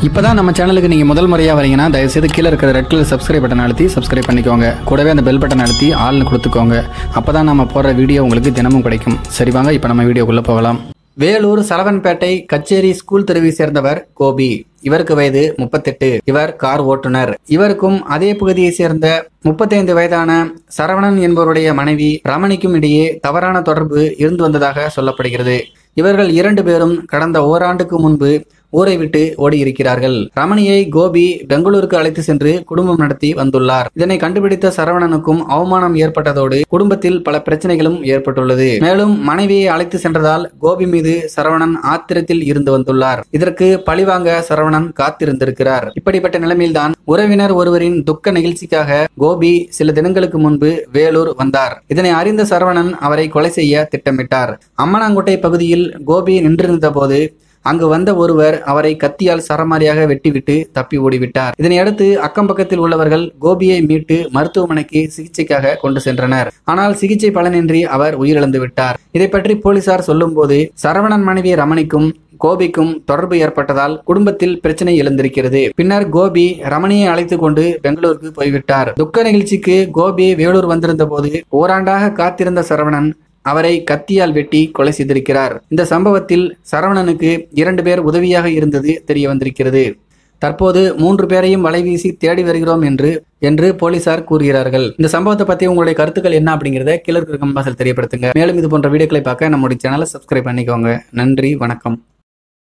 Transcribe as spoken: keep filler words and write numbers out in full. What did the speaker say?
இப்பதான் நம்ம சேனலுக்கு நீங்க முதல் முறையா வரீங்கன்னா தயவு செய்து கீழ இருக்கிற ரெட் கலர் சப்ஸ்கிரைப் பட்டன் அழுத்தி சப்ஸ்கிரைப் பண்ணிக்கோங்க. கூடவே அந்த பெல் பட்டன் அழுத்தி ஆல்னு கொடுத்துக்கோங்க. அப்பதான் நம்ம போடுற வீடியோ உங்களுக்கு தினமும் கிடைக்கும். சரி வாங்க இப்போ நம்ம வீடியோக்குள்ள போகலாம். வேலூர் சலவன்பேட்டை கச்சேரி ஸ்கூல் தெருவை சேர்ந்தவர் கோபி. இவருக்கு வயது முப்பத்தெட்டு. இவர் கார் ஓட்டுநர். இவருக்கும் அதே பகுதியை சேர்ந்த முப்பத்தைந்து வயதான சரவணன் என்பவருடைய மனைவி ரமணிக்கும் இடையே தவறான தொடர்பு இருந்து வந்ததாக சொல்லப்படுகிறது. இவர்கள் இரண்டு பேரும் கடந்த ஓராண்டுக்கு முன்பு ஊரை விட்டு ஓடி இருக்கிறார்கள். ரமணியை கோபி பெங்களூருக்கு அழைத்து சென்று குடும்பம் நடத்தி வந்துள்ளார். இதனை கண்டுபிடித்த சரவணனுக்கும் அவமானம் ஏற்பட்டதோடு குடும்பத்தில் பல பிரச்சனைகளும் ஏற்பட்டுள்ளது. மேலும் மனைவியை அழைத்து சென்றதால் கோபி மீது சரவணன் ஆத்திரத்தில் இருந்து வந்துள்ளார். இதற்கு பழிவாங்க சரவணன் காத்திருந்திருக்கிறார். இப்படிப்பட்ட நிலைமையில்தான் உறவினர் ஒருவரின் துக்க நிகழ்ச்சிக்காக கோபி சில தினங்களுக்கு முன்பு வேலூர் வந்தார். இதனை அறிந்த சரவணன் அவரை கொலை செய்ய திட்டமிட்டார். அம்மனாங்கோட்டை பகுதியில் கோபி நின்றிருந்த போது அங்கு வந்த ஒருவர் அவரை கத்தியால் சரமாரியாக வெட்டிவிட்டு தப்பி ஓடிவிட்டார். இதனையடுத்து அக்கம் பக்கத்தில் உள்ளவர்கள் கோபியை மீட்டு மருத்துவமனைக்கு சிகிச்சைக்காக கொண்டு சென்றனர். ஆனால் சிகிச்சை பலனின்றி அவர் உயிரிழந்து விட்டார். இதை பற்றி போலீசார் சொல்லும் போது சரவணன் மனைவி ரமணிக்கும் கோபிக்கும் தொடர்பு ஏற்பட்டதால் குடும்பத்தில் பிரச்சனை எழுந்திருக்கிறது. பின்னர் கோபி ரமணியை அழைத்து கொண்டு பெங்களூருக்கு போய்விட்டார். துக்க நிகழ்ச்சிக்கு கோபி வேலூர் வந்திருந்த போது ஓராண்டாக காத்திருந்த சரவணன் அவரை கத்தியால் வெட்டி கொலை செய்திருக்கிறார். இந்த சம்பவத்தில் சரவணனுக்கு இரண்டு பேர் உதவியாக இருந்தது தெரிய வந்திருக்கிறது. தற்போது மூன்று பேரையும் வலைவீசி தேடி வருகிறோம் என்று என்று போலீசார் கூறுகிறார்கள். இந்த சம்பவத்தை பத்தி உங்களுடைய கருத்துக்கள் என்ன அப்படிங்கறத கீழே இருக்கிற கமெண்ட் பாக்ஸில் தெரியப்படுத்துங்க. மேலும் இது போன்ற வீடியோக்களை பார்க்க நம்முடைய சேனலை சப்ஸ்கிரைப் பண்ணிக்கோங்க. நன்றி, வணக்கம்.